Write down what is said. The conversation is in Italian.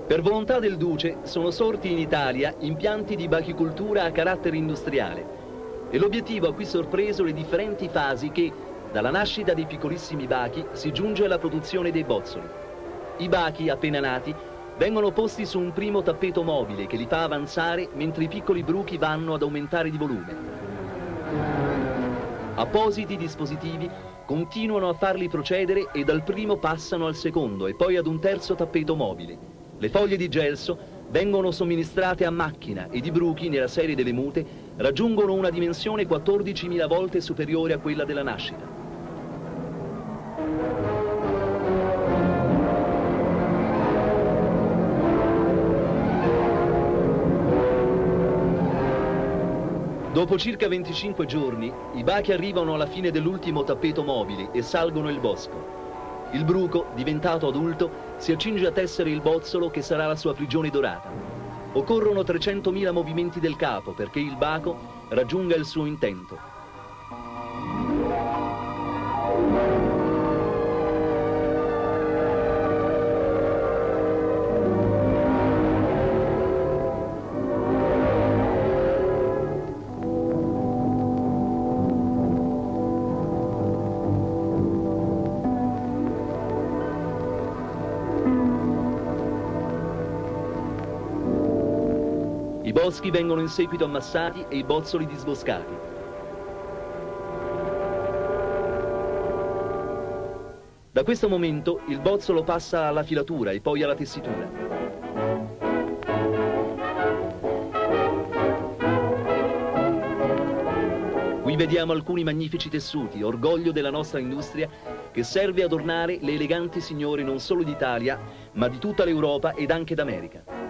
Per volontà del Duce sono sorti in Italia impianti di bachicoltura a carattere industriale e l'obiettivo ha qui sorpreso le differenti fasi che, dalla nascita dei piccolissimi bachi, si giunge alla produzione dei bozzoli. I bachi, appena nati, vengono posti su un primo tappeto mobile che li fa avanzare mentre i piccoli bruchi vanno ad aumentare di volume. Appositi dispositivi continuano a farli procedere e dal primo passano al secondo e poi ad un terzo tappeto mobile. Le foglie di gelso vengono somministrate a macchina ed i bruchi, nella serie delle mute, raggiungono una dimensione 14.000 volte superiore a quella della nascita. Dopo circa 25 giorni, i bachi arrivano alla fine dell'ultimo tappeto mobile e salgono il bosco. Il bruco, diventato adulto, si accinge a tessere il bozzolo che sarà la sua prigione dorata. Occorrono 300.000 movimenti del capo perché il baco raggiunga il suo intento. I boschi vengono in seguito ammassati e i bozzoli disboscati. Da questo momento il bozzolo passa alla filatura e poi alla tessitura. Qui vediamo alcuni magnifici tessuti, orgoglio della nostra industria, che serve ad ornare le eleganti signore non solo d'Italia, ma di tutta l'Europa ed anche d'America.